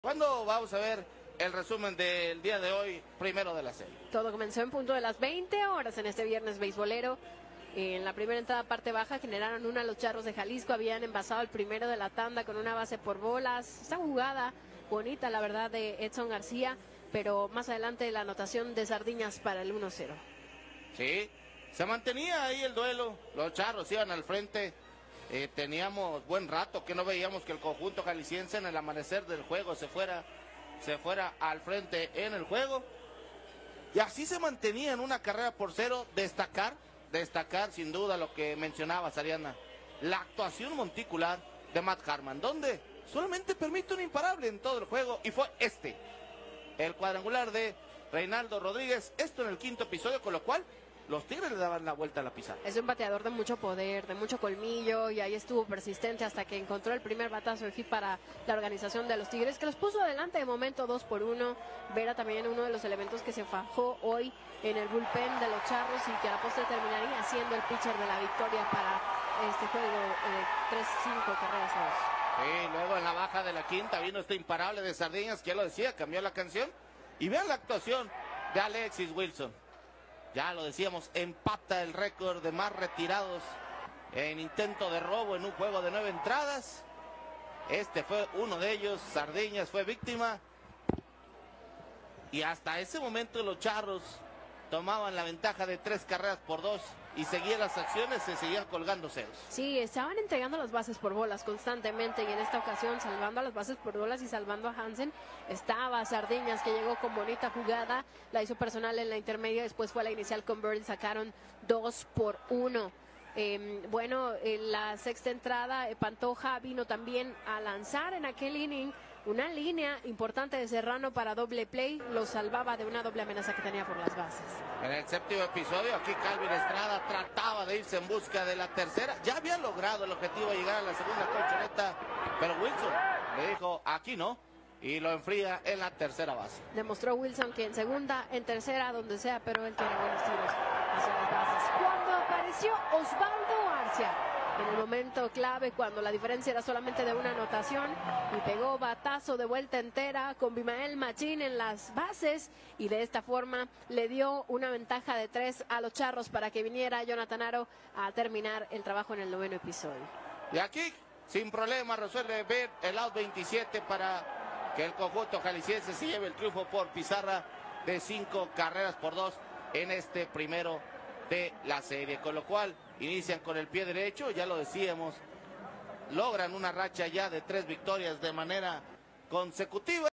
¿Cuándo vamos a ver el resumen del día de hoy, primero de la serie? Todo comenzó en punto de las 20 horas en este viernes beisbolero. En la primera entrada parte baja generaron una los Charros de Jalisco, habían envasado el primero de la tanda con una base por bolas. Esta jugada bonita, la verdad, de Edson García, pero más adelante la anotación de Sardiñas para el 1-0. Sí, se mantenía ahí el duelo, los Charros iban al frente. Teníamos buen rato que no veíamos que el conjunto jalisciense en el amanecer del juego se fuera al frente en el juego. Y así se mantenía en una carrera por cero. Destacar sin duda lo que mencionabas, Ariana, la actuación monticular de Matt Harman, donde solamente permite un imparable en todo el juego, y fue el cuadrangular de Reinaldo Rodríguez, esto en el quinto episodio, con lo cual los Tigres le daban la vuelta a la pizarra. Es un bateador de mucho poder, de mucho colmillo, y ahí estuvo persistente hasta que encontró el primer batazo de hit para la organización de los Tigres, que los puso adelante de momento 2-1. Vera también uno de los elementos que se fajó hoy en el bullpen de los Charros y que a la postre terminaría siendo el pitcher de la victoria para este juego, 3-5 carreras a 2. Sí, luego en la baja de la quinta vino este imparable de Sardiñas, que ya lo decía, cambió la canción. Y vean la actuación de Alexis Wilson. Ya lo decíamos, empata el récord de más retirados en intento de robo en un juego de 9 entradas. Este fue uno de ellos, Sardiñas fue víctima. Y hasta ese momento los Charros tomaban la ventaja de 3 carreras por 2 y seguían las acciones, se seguían colgando ceros. Sí, estaban entregando las bases por bolas constantemente, y en esta ocasión salvando a las bases por bolas y salvando a Hansen estaba Sardiñas, que llegó con bonita jugada, la hizo personal en la intermedia, después fue a la inicial con Bird, sacaron 2-1. Bueno, en la sexta entrada, Pantoja vino también a lanzar en aquel inning. Una línea importante de Serrano para doble play, lo salvaba de una doble amenaza que tenía por las bases. En el séptimo episodio, aquí Calvin Estrada trataba de irse en busca de la tercera. Ya había logrado el objetivo de llegar a la segunda colchoneta, pero Wilson le dijo, aquí no, y lo enfría en la tercera base. Demostró Wilson que en segunda, en tercera, donde sea, pero él tiene buenos tiros hacia las bases. Cuando apareció Osvaldo Arcia, en el momento clave, cuando la diferencia era solamente de una anotación, y pegó batazo de vuelta entera con Bimael Machín en las bases, y de esta forma le dio una ventaja de 3 a los Charros para que viniera Jonathan Aro a terminar el trabajo en el noveno episodio. Y aquí, sin problema, resuelve ver el out 27 para que el conjunto jalisciense se lleve el triunfo por pizarra de 5 carreras por 2 en este primero de la serie, con lo cual inician con el pie derecho, ya lo decíamos, logran una racha ya de 3 victorias de manera consecutiva.